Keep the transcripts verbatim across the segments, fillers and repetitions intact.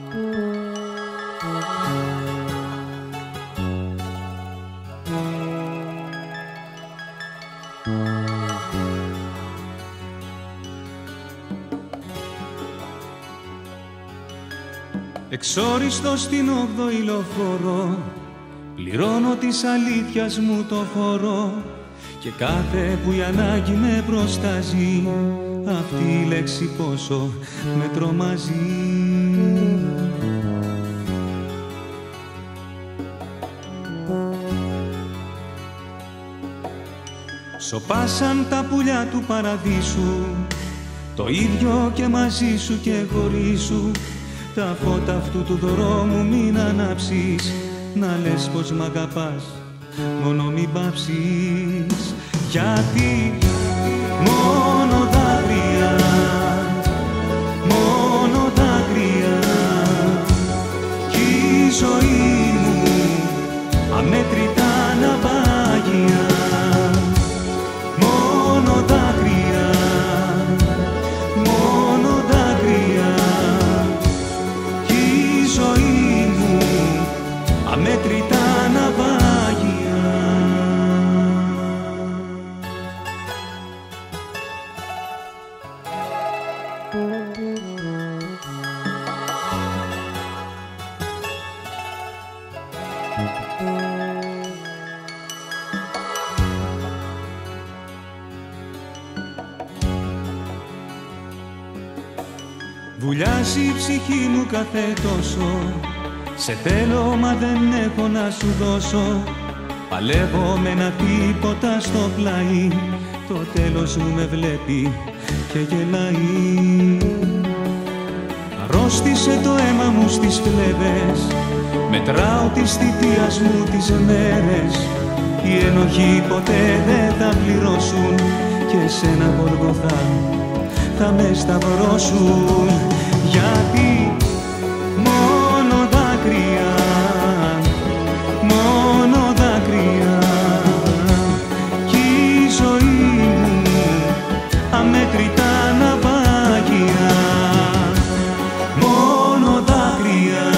Εξόριστο στην όγδοη λεωφόρο, πληρώνω της αλήθειας μου το φόρο και κάθε που η ανάγκη με προστάζει, αυτή η λέξη πόσο με τρομάζει. Σοπάσαν τα πουλιά του παραδείσου, το ίδιο και μαζί σου και χωρίς σου. Τα φώτα αυτού του δρόμου μην ανάψεις, να λες πως μ' αγαπάς, μόνο μην πάψεις. Γιατί μόνο δάκρυα, μόνο δάκρυα κι η ζωή μου αμέτρητα ναυάγια. Μόνο δάκρυα, μόνο δάκρυα κι η ζωή μου αμέτρητα ναυάγια. Βουλιάζει η ψυχή μου κάθε τόσο, σε θέλω μα δεν έχω να σου δώσω. Παλεύω με ένα τίποτα στο πλάι, το τέλος μου με βλέπει και γελάει. Αρρώστησε το αίμα μου στις φλέβες, μετράω της θητείας μου τις μέρες. Οι ένοχοι ποτέ δεν θα πληρώσουν και σε ένα Γολγοθά θα με σταυρώσουν. Γιατί μόνο δάκρυα, μόνο δάκρυα κι η ζωή μου αμέτρητα ναυάγια. Μόνο δάκρυα,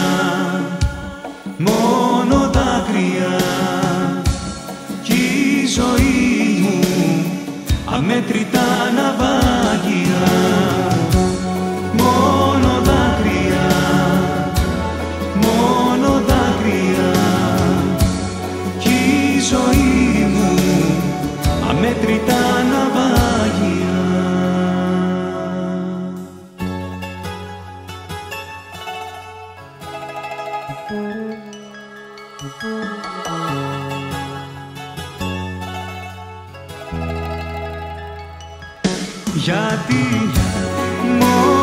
μόνο δάκρυα κι η ζωή μου αμέτρητα ναυάγια. Μόνο δάκρυα, μόνο δάκρυα κι η ζωή μου αμέτρητα ναυάγια. Γιατί μόνο